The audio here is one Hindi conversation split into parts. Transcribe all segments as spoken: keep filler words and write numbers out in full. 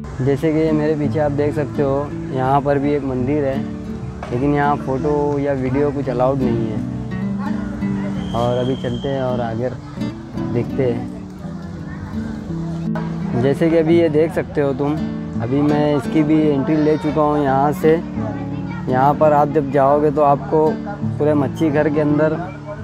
जैसे कि मेरे पीछे आप देख सकते हो, यहाँ पर भी एक मंदिर है, लेकिन यहाँ फ़ोटो या वीडियो कुछ अलाउड नहीं है। और अभी चलते हैं और आगे देखते हैं। जैसे कि अभी ये देख सकते हो तुम, अभी मैं इसकी भी एंट्री ले चुका हूँ यहाँ से। यहाँ पर आप जब जाओगे तो आपको पूरे मच्छी घर के अंदर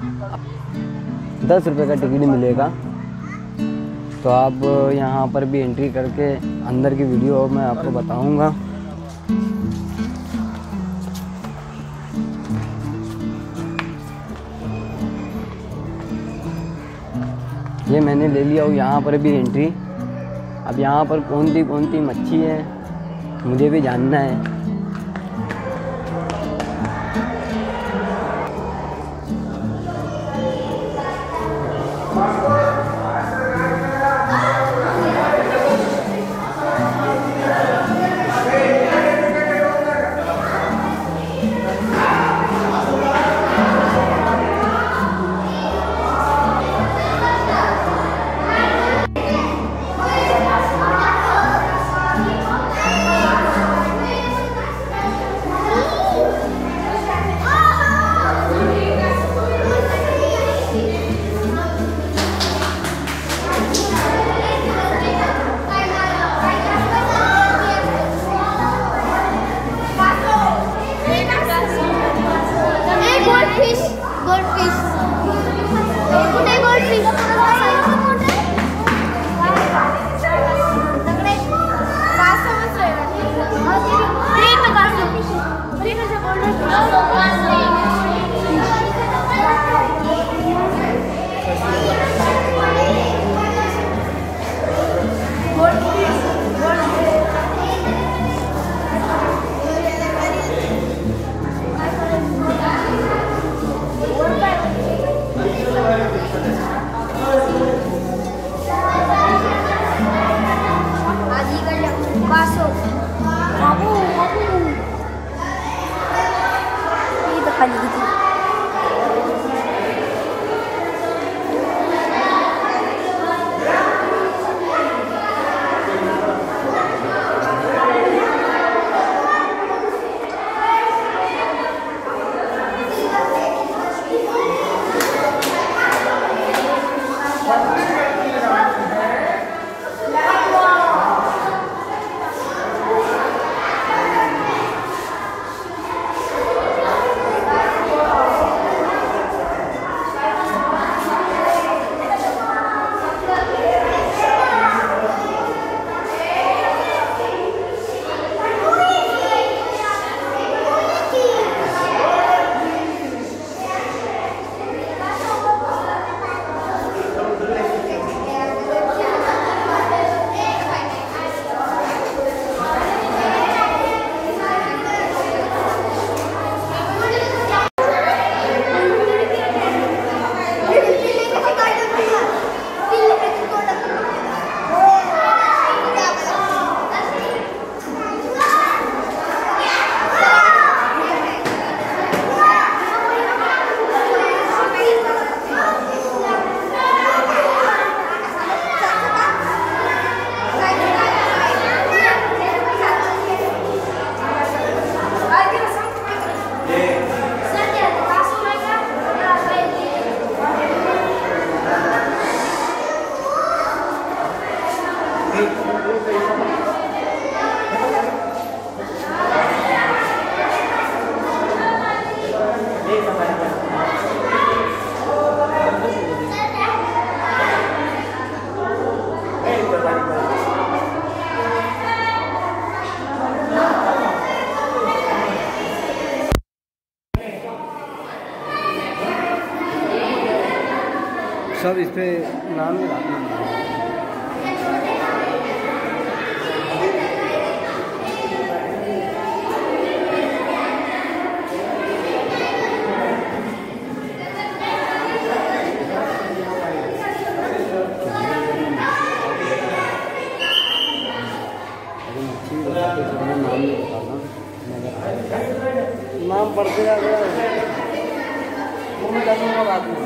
दस रुपये का टिकट मिलेगा। तो आप यहाँ पर भी एंट्री करके अंदर की वीडियो मैं आपको बताऊँगा। ये मैंने ले लिया हूँ यहाँ पर भी एंट्री। अब यहाँ पर कौन सी कौन सी मच्छी है मुझे भी जानना है। सब इस पे नाम नहीं रखना। नाम पढ़ते जा रहा है, मैं जानूंगा बाद में।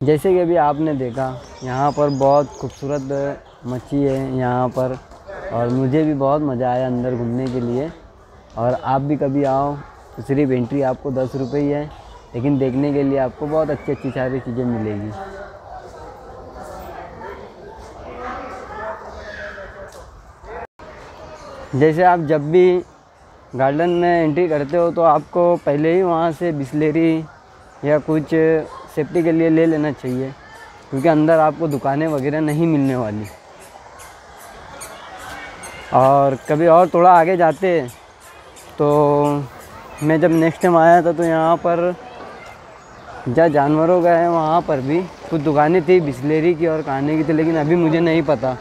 जैसे कि अभी आपने देखा यहाँ पर बहुत खूबसूरत मच्छी है यहाँ पर, और मुझे भी बहुत मज़ा आया अंदर घूमने के लिए। और आप भी कभी आओ तो सिर्फ एंट्री आपको दस रुपये ही है, लेकिन देखने के लिए आपको बहुत अच्छी अच्छी सारी चीज़ें मिलेगी। जैसे आप जब भी गार्डन में एंट्री करते हो तो आपको पहले ही वहाँ से बिस्लेरी या कुछ सेफ्टी के लिए ले लेना चाहिए, क्योंकि अंदर आपको दुकानें वगैरह नहीं मिलने वाली। और कभी और थोड़ा आगे जाते तो मैं जब नेक्स्ट टाइम आया था तो यहाँ पर जहाँ जानवरों का है वहाँ पर भी कुछ दुकानें थी बिस्लेरी की और खाने की थी, लेकिन अभी मुझे नहीं पता।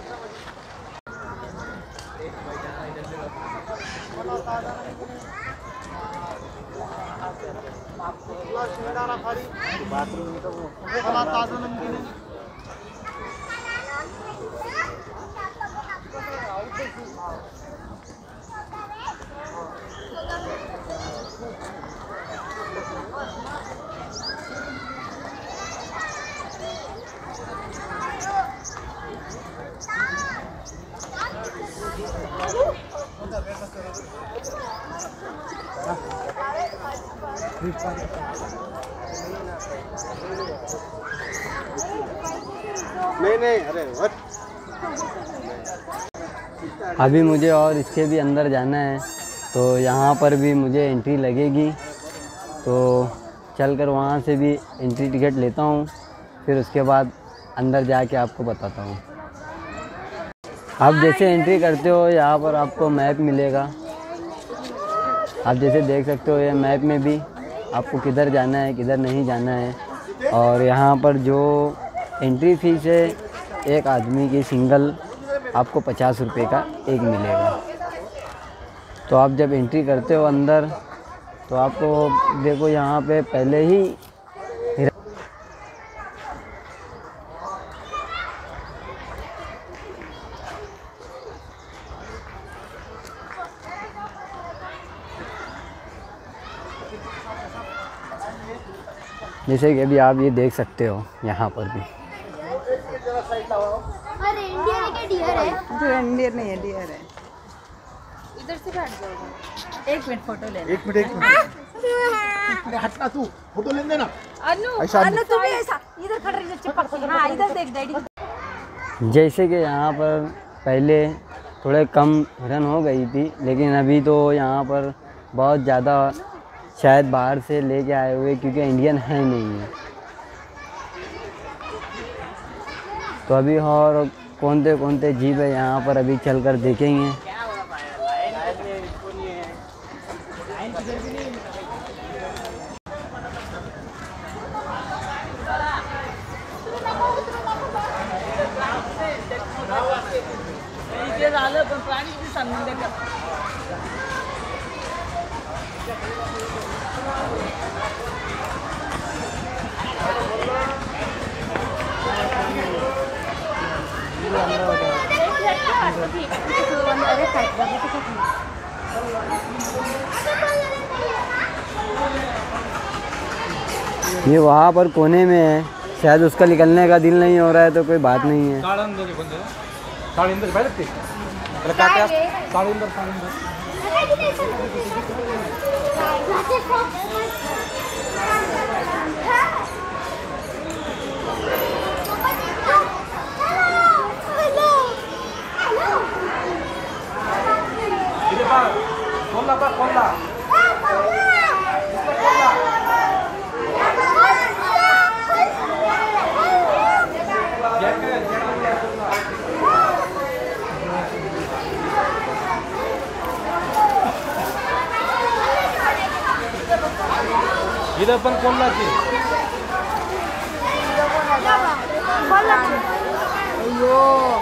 नहीं नहीं अरे व्हाट। अभी मुझे और इसके भी अंदर जाना है, तो यहाँ पर भी मुझे एंट्री लगेगी, तो चलकर वहाँ से भी एंट्री टिकट लेता हूँ, फिर उसके बाद अंदर जाके आपको बताता हूँ। आप जैसे एंट्री करते हो यहाँ पर आपको मैप मिलेगा। आप जैसे देख सकते हो ये मैप में भी आपको किधर जाना है किधर नहीं जाना है। और यहाँ पर जो एंट्री फीस है एक आदमी की सिंगल आपको पचास रुपये का एक मिलेगा। तो आप जब एंट्री करते हो अंदर तो आपको देखो यहाँ पे पहले ही जैसे कि अभी आप ये देख सकते हो यहाँ पर भी। अरे इंडियन है क्या डियर है? जो इंडियन नहीं है डियर है। इधर से बैठ जाओ। एक मिनट फोटो ले। एक मिनट एक मिनट हटना, तू फोटो ले लेना। अनु ऐसा अनु तू भी ऐसा इधर खड़ा रह, चिपक के। हां इधर देख डैडी। जैसे कि यहाँ पर पहले थोड़े कम हिरन हो गई थी, लेकिन अभी तो यहाँ पर बहुत ज़्यादा शायद बाहर से लेके आए हुए, क्योंकि इंडियन है नहीं है। तो अभी और कौन से कौन से जीव है यहाँ पर अभी चलकर देखेंगे। ये वहाँ पर कोने में है, शायद उसका निकलने का दिल नहीं हो रहा है, तो कोई बात नहीं है। इधर पण कोणला की अयो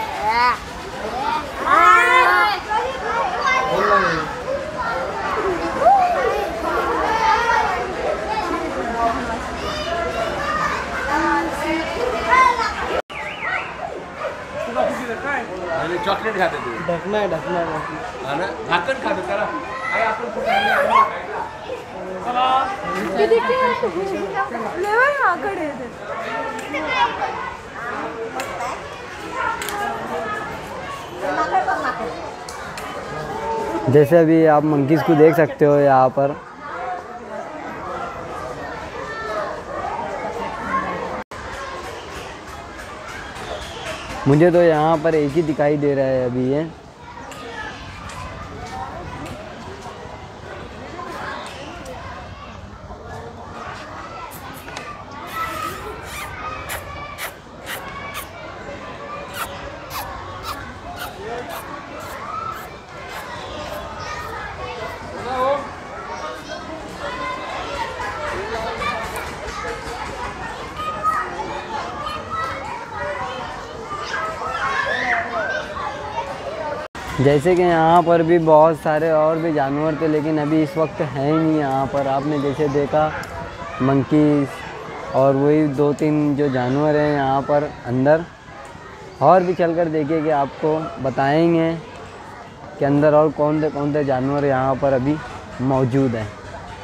चॉकलेट खाते तू ढकना है ढकना है हा ना झाकण खाते करा काय आपण कुठे किती लेवल आकडे जैसे अभी आप मंकीज़ को देख सकते हो यहाँ पर। मुझे तो यहाँ पर एक ही दिखाई दे रहा है अभी ये। जैसे कि यहाँ पर भी बहुत सारे और भी जानवर थे, लेकिन अभी इस वक्त है ही नहीं यहाँ पर। आपने जैसे देखा मंकीज़ और वही दो तीन जो जानवर हैं यहाँ पर अंदर। और भी चलकर देखिए कि आपको बताएंगे कि अंदर और कौन से कौन से जानवर यहाँ पर अभी मौजूद हैं।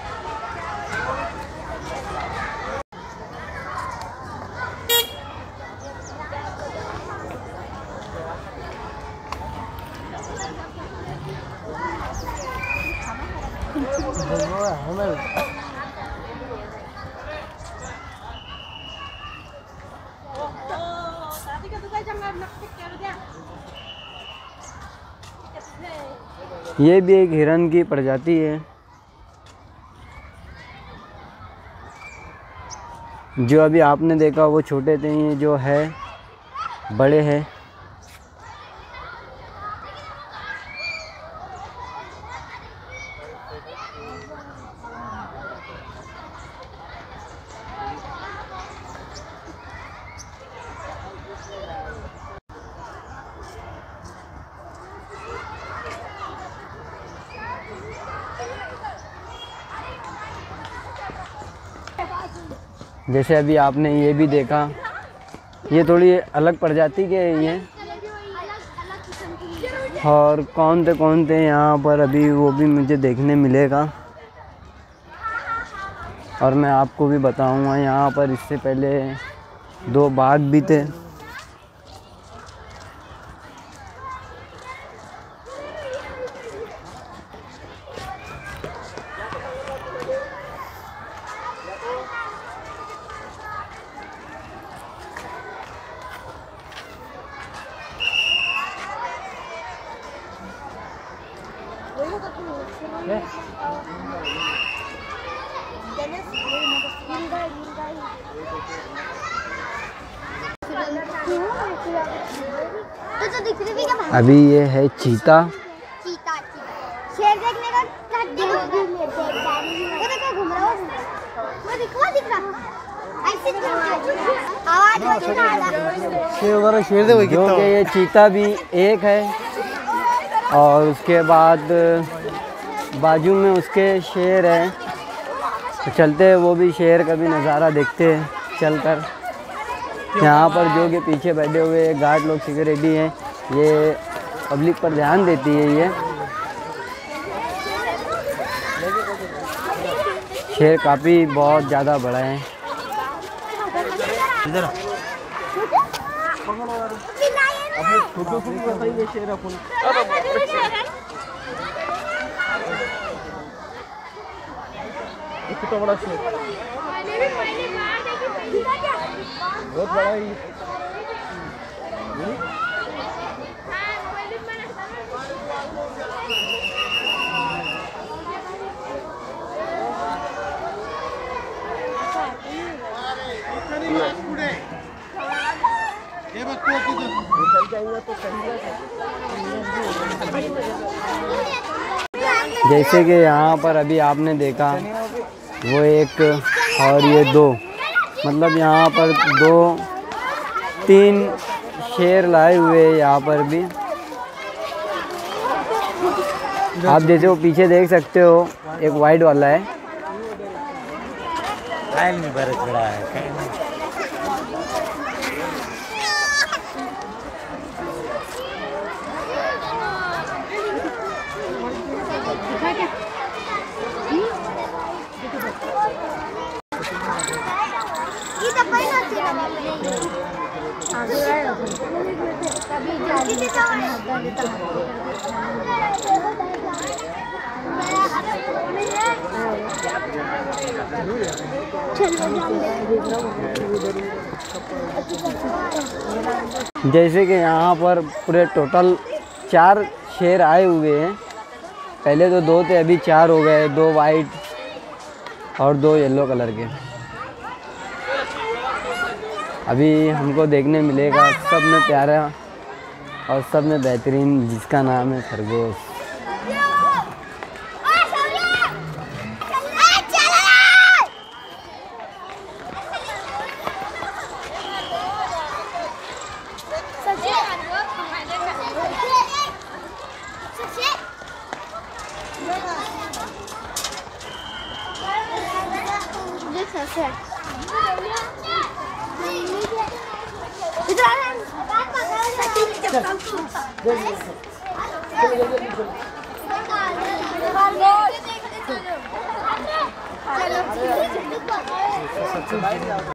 ये भी एक हिरन की प्रजाति है जो अभी आपने देखा वो छोटे थे, ये जो है बड़े हैं। जैसे अभी आपने ये भी देखा, ये थोड़ी अलग प्रजाति के हैं ये। और कौन थे कौन थे यहाँ पर अभी वो भी मुझे देखने मिलेगा और मैं आपको भी बताऊँगा। यहाँ पर इससे पहले दो बाघ भी थे। अभी ये है चीता। चीता शेर देखने का वो देखो घूम रहा है, वो दिख वो दिख रहा ऐसे आवाज शेर वगैरह शेर दे वही जो कि ये चीता भी एक है और उसके बाद बाजू में उसके शेर है। तो चलते हैं वो भी शेर का भी नज़ारा देखते हैं चलकर। यहाँ पर जो कि पीछे बैठे हुए गार्ड लोग सिक्योरिटी हैं, ये पब्लिक पर ध्यान देती है। ये शेर काफ़ी बहुत ज़्यादा बड़ा है। कितना बड़ा शेर, बहुत बड़ा ही। जैसे कि यहाँ पर अभी आपने देखा वो एक और ये दो, मतलब यहाँ पर दो तीन शेर लाए हुए हैं यहाँ पर भी। आप जैसे वो पीछे देख सकते हो एक वाइट वाला है। में बरस बड़ा है। तो पहले होती है कभी जल्दी तो जैसे कि यहाँ पर पूरे टोटल चार शेर आए हुए हैं। पहले तो दो थे, अभी चार हो गए, दो वाइट और दो येलो कलर के। अभी हमको देखने मिलेगा सब में प्यारा और सब में बेहतरीन, जिसका नाम है खरगोश। चलो